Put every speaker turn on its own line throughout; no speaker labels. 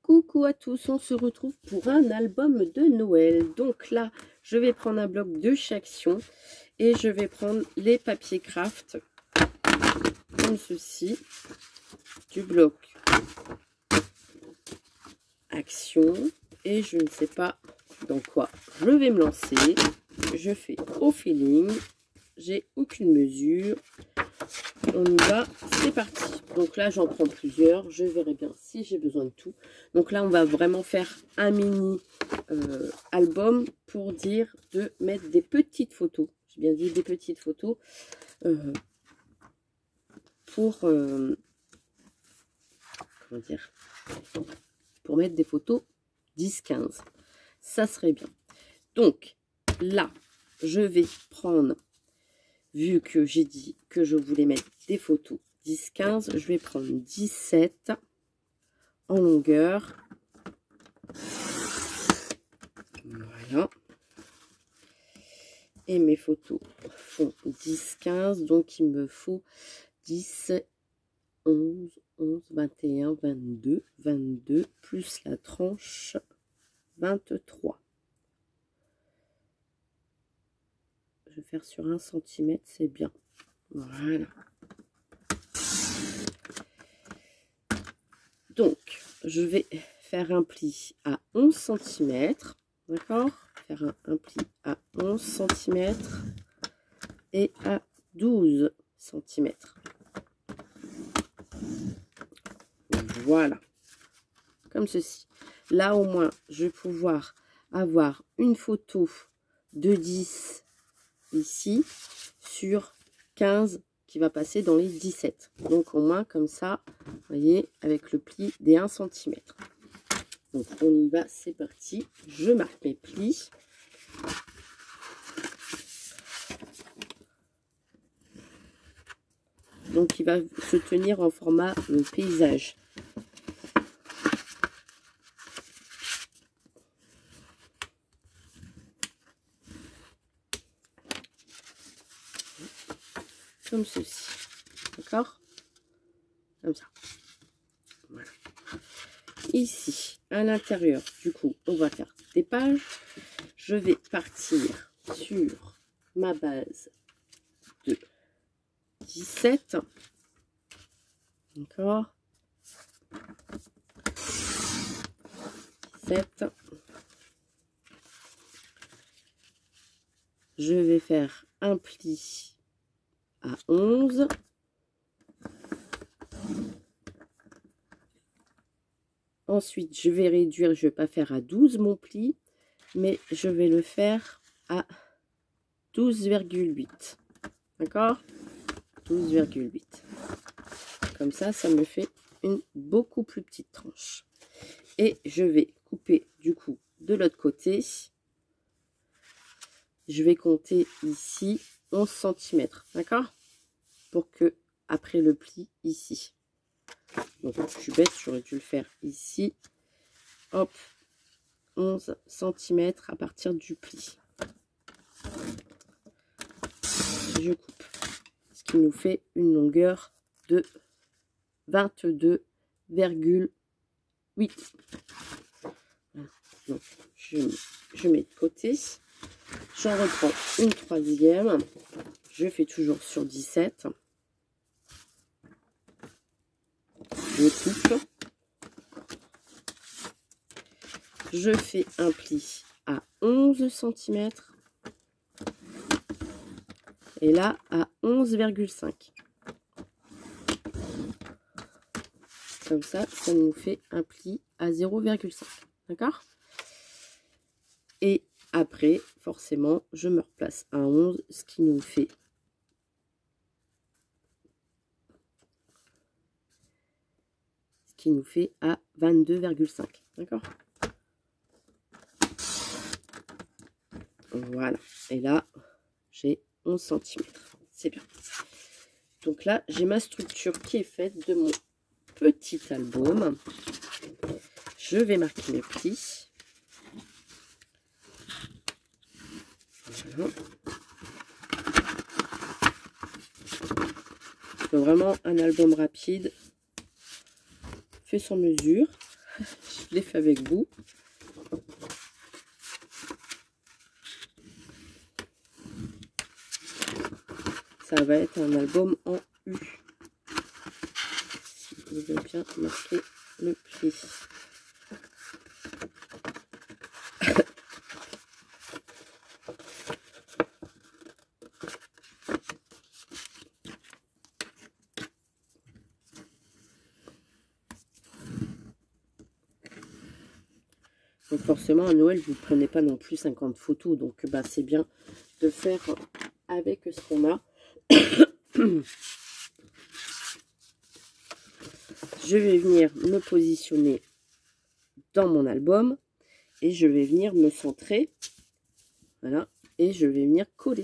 Coucou à tous, on se retrouve pour un album de Noël. Donc là, je vais prendre un bloc de Chaction et je vais prendre les papiers craft comme ceci, du bloc Action, et je ne sais pas dans quoi je vais me lancer. Je fais au feeling, j'ai aucune mesure. On y va, c'est parti. Donc là, j'en prends plusieurs. Je verrai bien si j'ai besoin de tout. Donc là, on va vraiment faire un mini album pour dire de mettre des petites photos. J'ai bien dit des petites photos pour comment dire, pour mettre des photos 10-15. Ça serait bien. Donc là, je vais prendre, vu que j'ai dit que je voulais mettre des photos 10-15, je vais prendre 17 en longueur. Voilà. Et mes photos font 10-15, donc il me faut 10, 11, 21, 22, 22, plus la tranche 23. Je vais faire sur 1 cm, c'est bien. Voilà. Donc, je vais faire un pli à 11 cm. D'accord? Faire un pli à 11 cm et à 12 cm. Voilà. Comme ceci. Là, au moins, je vais pouvoir avoir une photo de 10 ici sur 15 qui va passer dans les 17. Donc au moins comme ça, vous voyez, avec le pli des 1 cm. Donc on y va, c'est parti. Je marque mes plis. Donc il va se tenir en format paysage. Comme ceci, d'accord, comme ça. Voilà. Ici, à l'intérieur, du coup, on va faire des pages. Je vais partir sur ma base de 17, d'accord, 17. Je vais faire un pli à 11. Ensuite, je vais réduire, je ne vais pas faire à 12 mon pli, mais je vais le faire à 12,8. D'accord? 12,8. Comme ça, ça me fait une beaucoup plus petite tranche. Et je vais couper du coup de l'autre côté. Je vais compter ici 11 cm. D'accord? Pour que, après le pli, ici. Donc, je suis bête, j'aurais dû le faire ici. Hop, 11 cm à partir du pli. Je coupe. Ce qui nous fait une longueur de 22,8. Donc, je mets de côté. J'en reprends une troisième. Je fais toujours sur 17. Je coupe. Je fais un pli à 11 cm. Et là, à 11,5. Comme ça, ça nous fait un pli à 0,5. D'accord? Et après, forcément, je me replace à 11, ce qui nous fait à 22,5. D'accord? Voilà. Et là, j'ai 11 cm. C'est bien. Donc là, j'ai ma structure qui est faite de mon petit album. Je vais marquer mes plis. Voilà. C'est vraiment un album rapide. Fait sur mesure. Je l'ai fait avec vous. Ça va être un album en U. Si vous voulez bien marquer le pli. Donc forcément à Noël vous ne prenez pas non plus 50 photos, donc bah, c'est bien de faire avec ce qu'on a. Je vais venir me positionner dans mon album et je vais venir me centrer, voilà, et je vais venir coller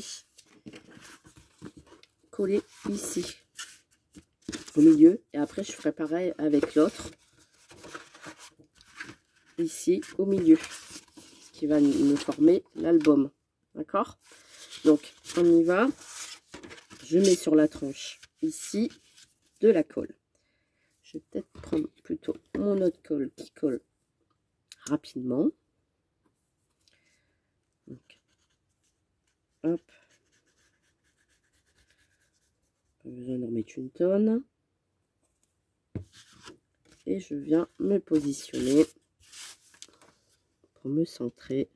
ici au milieu, et après je ferai pareil avec l'autre ici au milieu, ce qui va me former l'album. D'accord? Donc on y va. Je mets sur la tranche ici de la colle. Je vais peut-être prendre plutôt mon autre colle qui colle rapidement. Donc, hop. Pas besoin d'en mettre une tonne. Et je viens me positionner pour me centrer.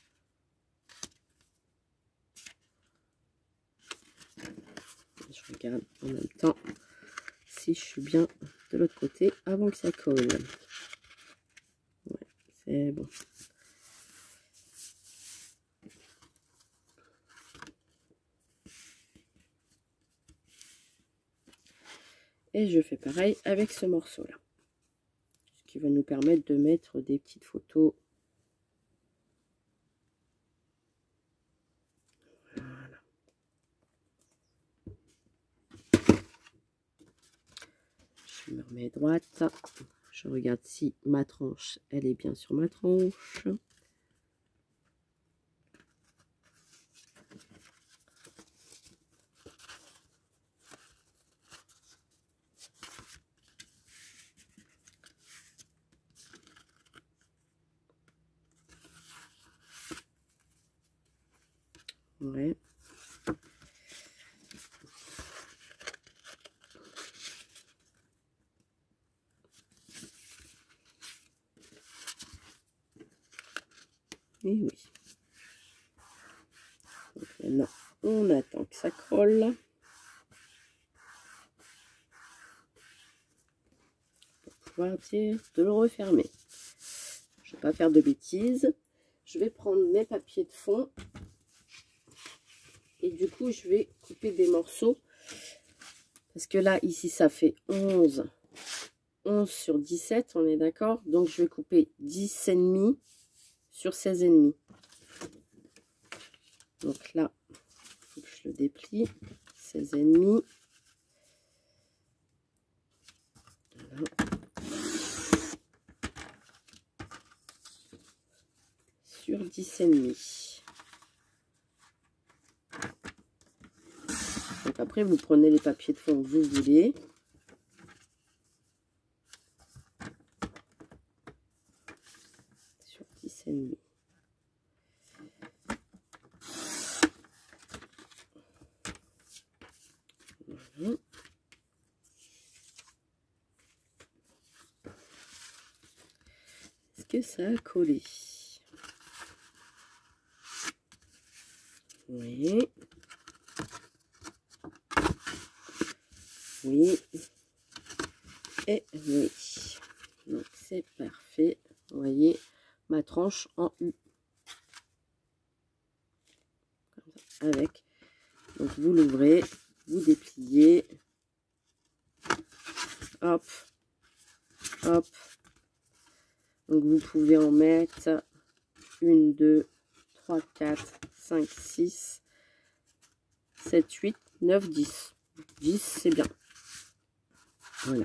Je regarde en même temps si je suis bien de l'autre côté avant que ça colle. Ouais, c'est bon. Et je fais pareil avec ce morceau là, ce qui va nous permettre de mettre des petites photos. Voilà. Je me remets droite. Je regarde si ma tranche, elle est bien sur ma tranche. Ouais. Et oui. Donc maintenant, on attend que ça colle. Pour pouvoir dire de le refermer. Je ne vais pas faire de bêtises. Je vais prendre mes papiers de fond. Et du coup, je vais couper des morceaux. Parce que là, ici, ça fait 11 sur 17, on est d'accord? Donc, je vais couper 10,5 sur 16,5. Donc là, il faut que je le déplie. 16,5. Voilà. Sur 10,5. Donc après, vous prenez les papiers de fond que vous voulez. Sur 10,5. Voilà. Est-ce que ça a collé? Oui. Oui. Et oui. Donc c'est parfait. Vous voyez ma tranche en U. Comme ça, avec. Donc vous l'ouvrez, vous dépliez. Hop. Hop. Donc vous pouvez en mettre 1, 2, 3, 4, 5, 6, 7, 8, 9, 10. 10, c'est bien. Voilà.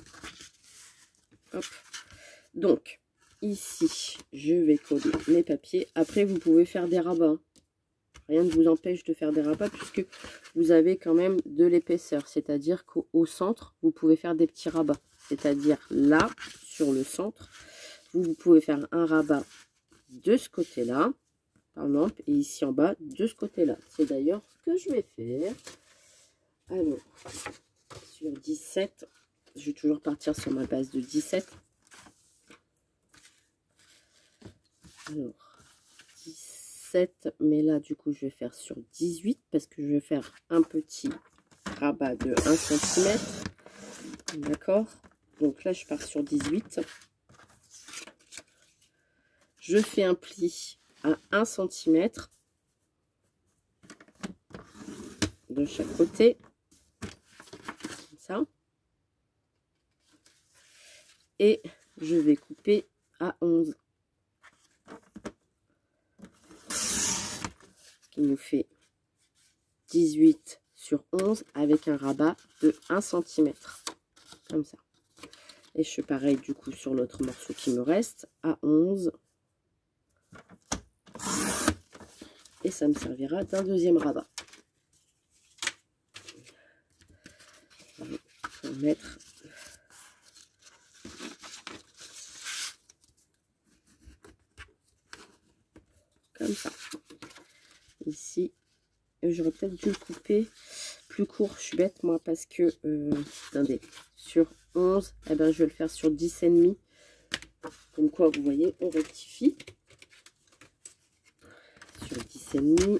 Hop. Donc, ici, je vais coller mes papiers. Après, vous pouvez faire des rabats. Rien ne vous empêche de faire des rabats puisque vous avez quand même de l'épaisseur. C'est-à-dire qu'au centre, vous pouvez faire des petits rabats. c'est-à-dire là, sur le centre. Vous pouvez faire un rabat de ce côté-là, par exemple, et ici en bas, de ce côté-là. C'est d'ailleurs ce que je vais faire. Alors, sur 17, je vais toujours partir sur ma base de 17. Alors, 17, mais là, du coup, je vais faire sur 18 parce que je vais faire un petit rabat de 1 cm. D'accord? Donc là, je pars sur 18. Je fais un pli à 1 cm de chaque côté. Comme ça. Et je vais couper à 11. Ce qui nous fait 18 sur 11 avec un rabat de 1 cm. Comme ça. Et je fais pareil du coup sur l'autre morceau qui me reste à 11. Et ça me servira d'un deuxième rabat. Je vais mettre comme ça. Ici, j'aurais peut-être dû le couper plus court. Je suis bête moi parce que, attendez, sur 11, eh ben, je vais le faire sur 10,5. Comme quoi, vous voyez, on rectifie. Sur 10,5.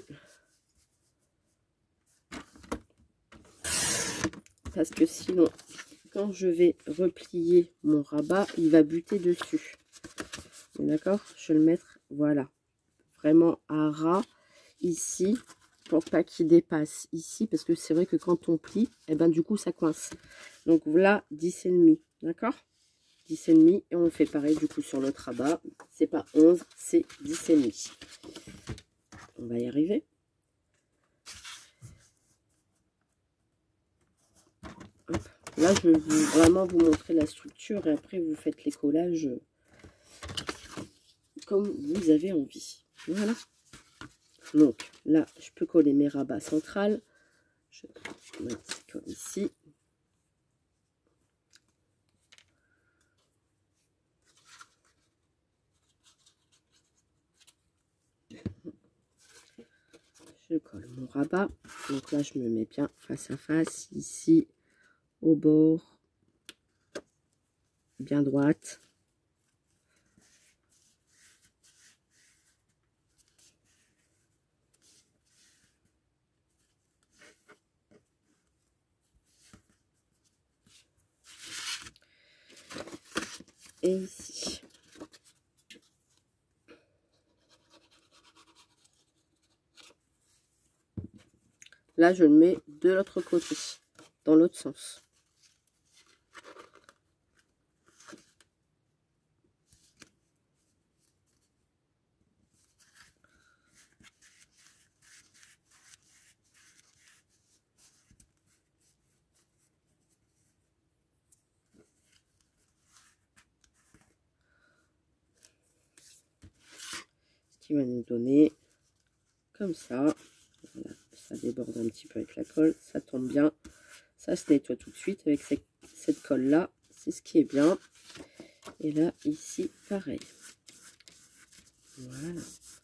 Parce que sinon, quand je vais replier mon rabat, il va buter dessus. D'accord? Je vais le mettre, voilà, vraiment à ras ici, pour pas qu'il dépasse ici, parce que c'est vrai que quand on plie, et ben du coup ça coince. Donc voilà, 10,5, d'accord? 10,5, et on fait pareil du coup sur l'autre rabat. C'est pas 11, c'est 10,5. On va y arriver. Hop. Là, je vais vraiment vous montrer la structure et après vous faites les collages comme vous avez envie. Voilà. Donc là, je peux coller mes rabats centrales. Je vais mettre comme ici. Je colle mon rabat. Donc là, je me mets bien face à face. Ici, au bord. Bien droite. Et ici. Là, je le mets de l'autre côté, dans l'autre sens. Ce qui va nous donner comme ça. Voilà, ça déborde un petit peu avec la colle, ça tombe bien. Ça se nettoie tout de suite avec cette colle-là. C'est ce qui est bien. Et là, ici, pareil. Voilà.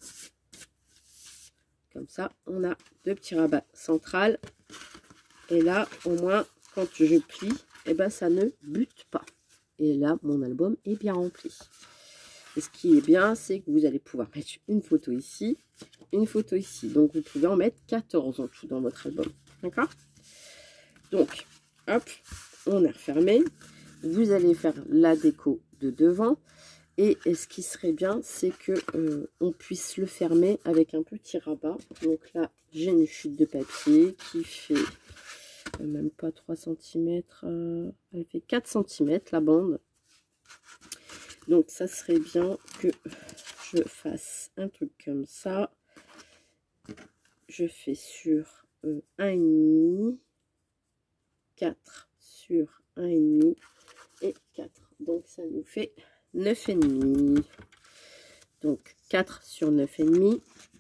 Comme ça, on a deux petits rabats centrales. Et là, au moins, quand je plie, eh ben, ça ne bute pas. Et là, mon album est bien rempli. Et ce qui est bien, c'est que vous allez pouvoir mettre une photo ici, une photo ici. Donc, vous pouvez en mettre 14 en tout dans votre album. D'accord? Donc, hop, on a refermé. Vous allez faire la déco de devant. Et ce qui serait bien, c'est que on puisse le fermer avec un petit rabat. Donc là, j'ai une chute de papier qui fait même pas 3 cm. Elle fait 4 cm la bande. Donc ça serait bien que je fasse un truc comme ça. Je fais sur 1,5, 4 sur 1,5 et 4. Donc ça nous fait 9,5. Donc 4 sur 9,5.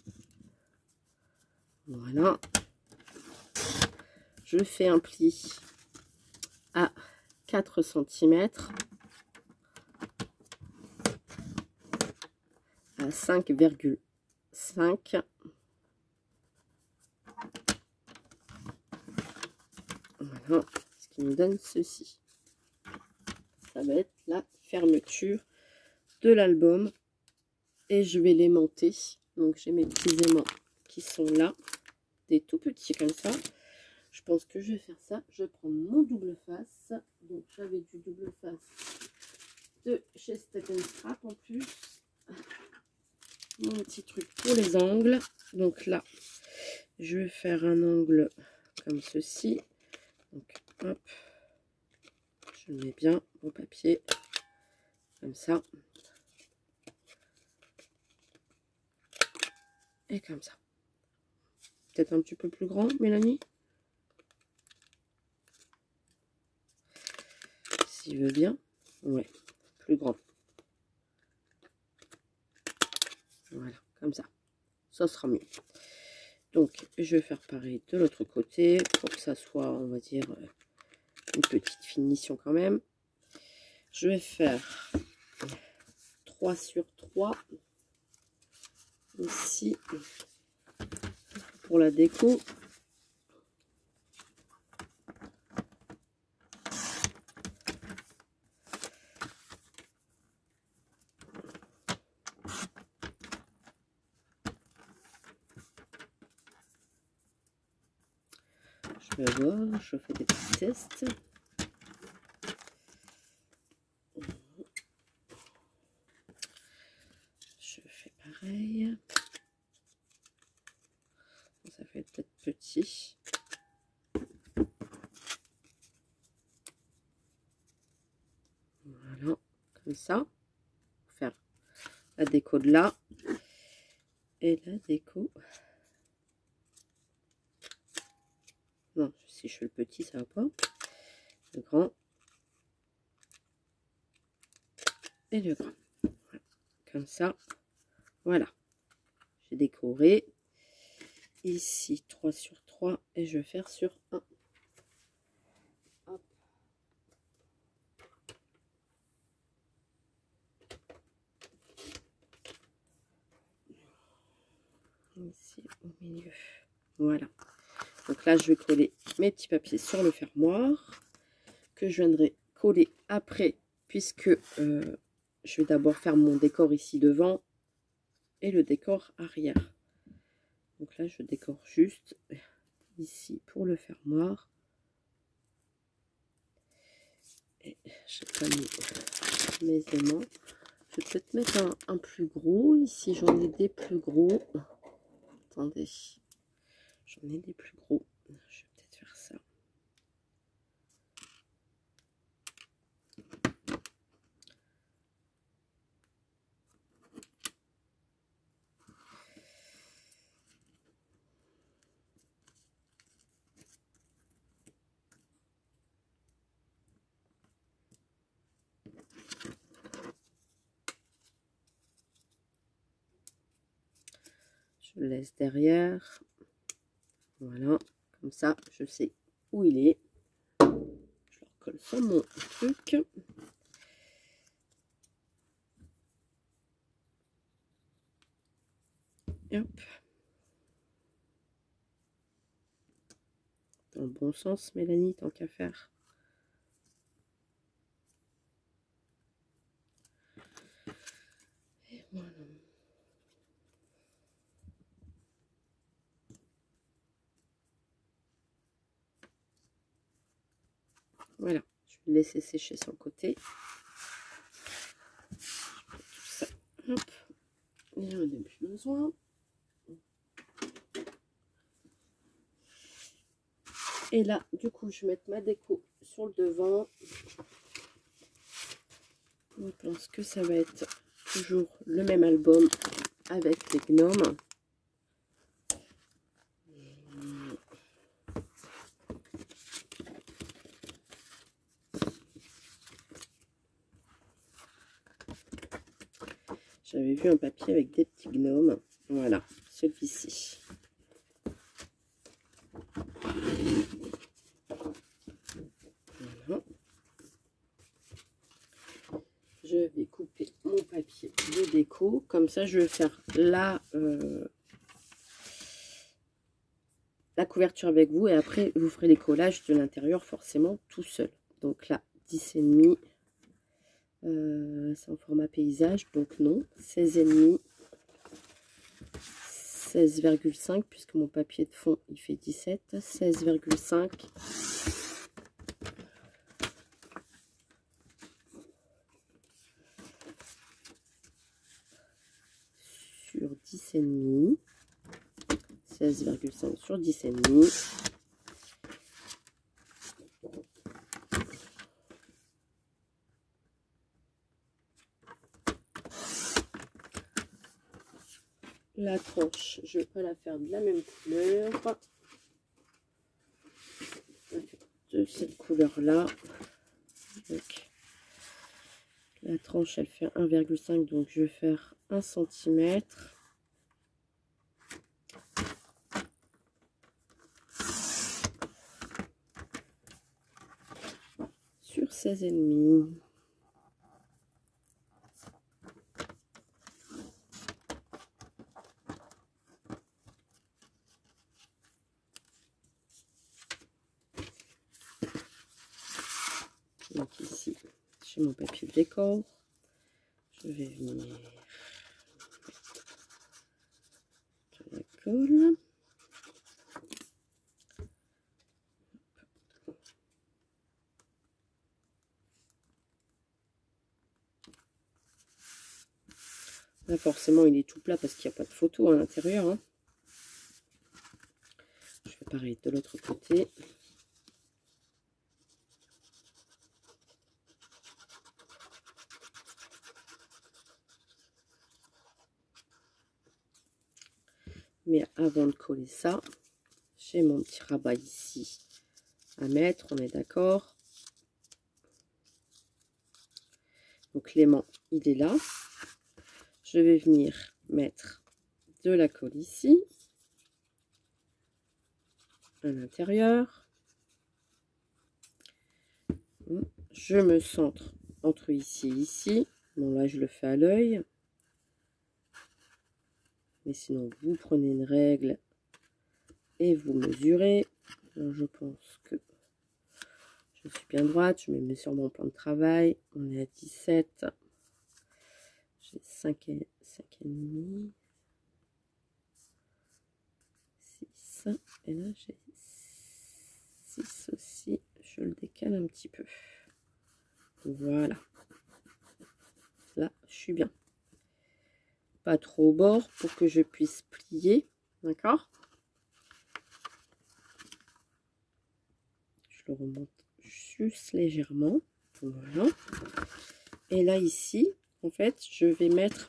Voilà. Je fais un pli à 4 cm à 5,5. Voilà, ce qui nous donne ceci. Ça va être la fermeture de l'album et je vais l'aimanter. Donc j'ai mes petits aimants qui sont là, des tout petits comme ça. Je pense que je vais faire ça. Je vais prendre mon double face. Donc j'avais du double face de chez Step & Scrap en plus. Mon petit truc pour les angles. Donc là, je vais faire un angle comme ceci. Donc hop, je le mets bien au papier comme ça et comme ça. Peut-être un petit peu plus grand, Mélanie, s'il veut bien. Ouais, plus grand. Voilà, comme ça. Ça sera mieux. Donc, je vais faire pareil de l'autre côté pour que ça soit, on va dire, une petite finition quand même. Je vais faire 3 sur 3 ici pour la déco. Je vais voir, je fais des petits tests. Je fais pareil. Ça fait peut-être petit. Voilà, comme ça. Pour faire la déco de là. Et la déco. Non, si je fais le petit, ça va pas. Le grand. Et le grand. Voilà. Comme ça. Voilà. J'ai décoré. Ici, 3 sur 3. Et je vais faire sur 1. Hop. Ici, au milieu. Voilà. Donc là, je vais coller mes petits papiers sur le fermoir. Que je viendrai coller après. Puisque je vais d'abord faire mon décor ici devant. Et le décor arrière. Donc là, je décore juste ici pour le fermoir. Et j'ai pas mis mes aimants. Je vais peut-être mettre un plus gros. Ici, j'en ai des plus gros. Attendez. J'en ai des plus gros. Je vais peut-être faire ça. Je le laisse derrière. Voilà. Comme ça, je sais où il est. Je le recolle sur mon truc. Et hop. Dans le bon sens, Mélanie, tant qu'à faire. Et voilà. Voilà, je vais le laisser sécher sur le côté. Tout ça, hop. Et j'en ai plus besoin. Et là, du coup, je vais mettre ma déco sur le devant. Je pense que ça va être toujours le même album avec les gnomes. J'avais vu un papier avec des petits gnomes. Voilà, celui-ci. Voilà. de déco. Comme ça, je vais faire la couverture avec vous. Et après, vous ferez les collages de l'intérieur forcément tout seul. Donc là, 10,5. C'est en format paysage. Donc non, 16,5. 16,5 puisque mon papier de fond il fait 17. 16,5. Sur 10,5. 16,5 sur 10,5. La tranche, je vais pas la faire de la même couleur. De cette couleur-là. La tranche, elle fait 1,5, donc je vais faire 1 cm. Sur 16,5. Donc ici, j'ai mon papier de décor. Je vais venir mettre de la colle. Là, forcément, il est tout plat parce qu'il n'y a pas de photo à l'intérieur. Hein. Je fais pareil de l'autre côté. Mais avant de coller ça, j'ai mon petit rabat ici à mettre, on est d'accord. Donc l'aimant, il est là. Je vais venir mettre de la colle ici, à l'intérieur. Je me centre entre ici et ici. Bon là je le fais à l'œil. Mais sinon vous prenez une règle et vous mesurez. Alors, je pense que je suis bien droite. Je me mets sur mon plan de travail. On est à 17. J'ai 5,5. 6. Et là j'ai 6 aussi. Je le décale un petit peu. Voilà. Là, je suis bien. Pas trop au bord pour que je puisse plier. D'accord? Je le remonte juste légèrement. Voilà. Et là, ici, en fait, je vais mettre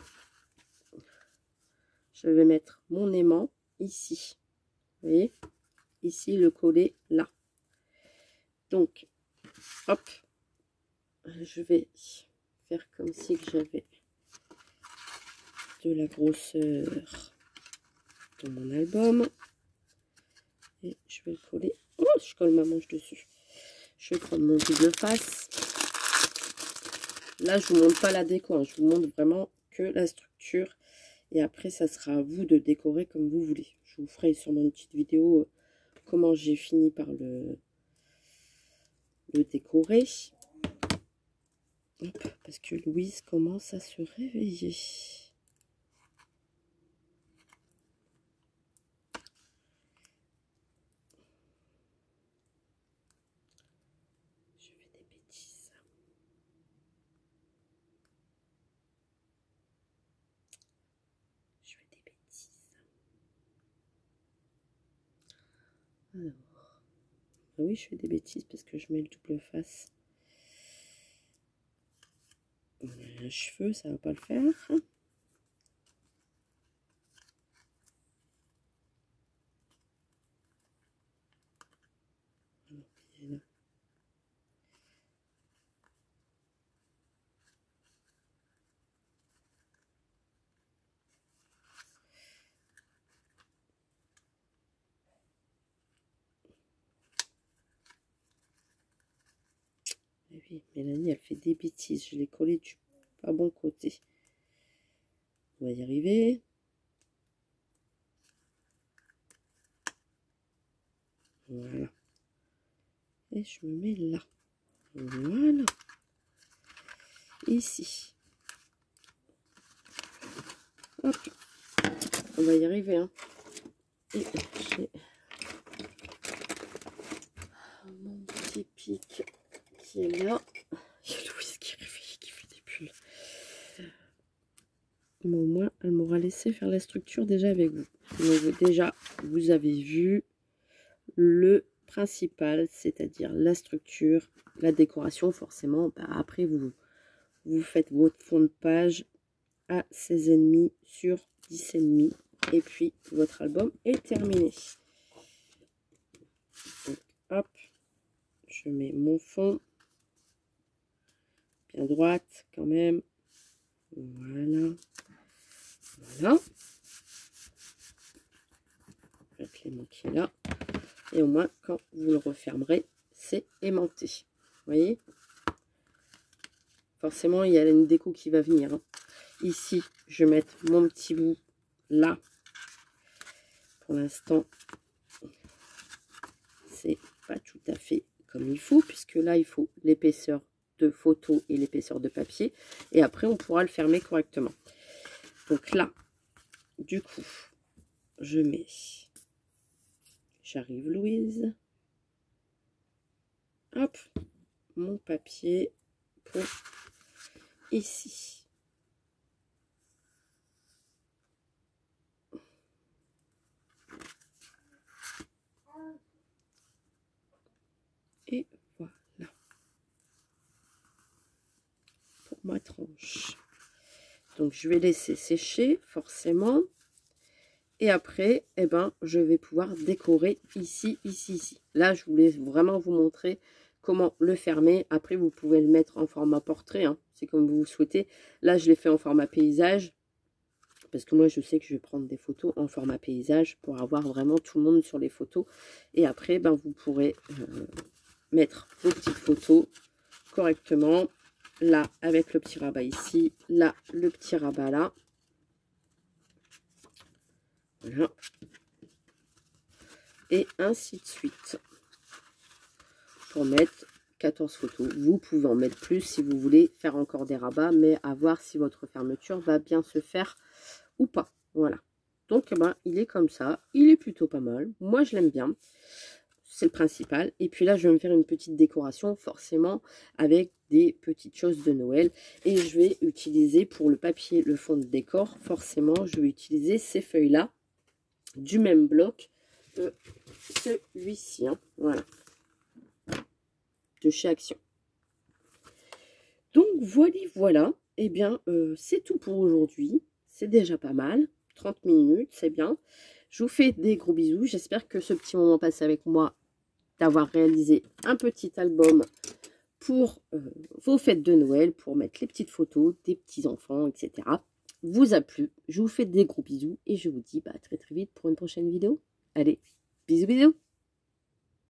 mon aimant ici. Vous voyez? Ici, le coller là. Donc, hop. Je vais faire comme si j'avais de la grosseur dans mon album. Et je vais le coller. Oh, je colle ma manche dessus. Je vais prendre mon double face. Là, je vous montre pas la déco. Hein. Je vous montre vraiment que la structure. Et après, ça sera à vous de décorer comme vous voulez. Je vous ferai sur une petite vidéo comment j'ai fini par le décorer. Hop, parce que Louise commence à se réveiller. Je fais des bêtises. Je fais des bêtises. Alors, ah oui, je fais des bêtises parce que je mets le double face. Un cheveu, ça va pas le faire. Et oui, Mélanie, elle fait des bêtises. Je l'ai collé du pas bon côté. On va y arriver. Voilà. Et je me mets là. Voilà. Ici. Hop. On va y arriver. Hein. Et j'ai mon petit pic qui est là. Il y a Louise qui réfléchit, qui fait des pulls. Mais au moins, elle m'aura laissé faire la structure déjà avec vous. Donc déjà, vous avez vu le principal, c'est-à-dire la structure, la décoration. Forcément, bah, après, vous faites votre fond de page à 16,5 sur 10,5. Et puis, votre album est terminé. Donc, hop, je mets mon fond bien droite quand même. Voilà. Voilà. Avec les mots qui est là. Et au moins, quand vous le refermerez, c'est aimanté. Vous voyez? Forcément, il y a une déco qui va venir. Hein. Ici, je vais mettre mon petit bout là. Pour l'instant, c'est pas tout à fait comme il faut, puisque là, il faut l'épaisseur de photo et l'épaisseur de papier. Et après, on pourra le fermer correctement. Donc là, du coup, je mets... J'arrive, Louise. Hop, mon papier pour ici. Et voilà. Pour ma tranche. Donc, je vais laisser sécher, forcément. Et après, eh ben, je vais pouvoir décorer ici, ici, ici. Là, je voulais vraiment vous montrer comment le fermer. Après, vous pouvez le mettre en format portrait. Hein. C'est comme vous souhaitez. Là, je l'ai fait en format paysage. Parce que moi, je sais que je vais prendre des photos en format paysage pour avoir vraiment tout le monde sur les photos. Et après, ben, vous pourrez mettre vos petites photos correctement. Là, avec le petit rabat ici. Là, le petit rabat là. Voilà. Et ainsi de suite. Pour mettre 14 photos. Vous pouvez en mettre plus si vous voulez faire encore des rabats. Mais à voir si votre fermeture va bien se faire ou pas. Voilà. Donc, ben, il est comme ça. Il est plutôt pas mal. Moi, je l'aime bien. C'est le principal. Et puis là, je vais me faire une petite décoration, forcément, avec des petites choses de Noël. Et je vais utiliser pour le papier, le fond de décor, forcément, je vais utiliser ces feuilles-là, du même bloc que celui-ci. Hein. Voilà. De chez Action. Donc, voilà. Eh bien, c'est tout pour aujourd'hui. C'est déjà pas mal. 30 minutes, c'est bien. Je vous fais des gros bisous. J'espère que ce petit moment passé avec moi, d'avoir réalisé un petit album pour vos fêtes de Noël, pour mettre les petites photos des petits-enfants, etc. vous a plu. Je vous fais des gros bisous et je vous dis à très très vite pour une prochaine vidéo. Allez, bisous bisous.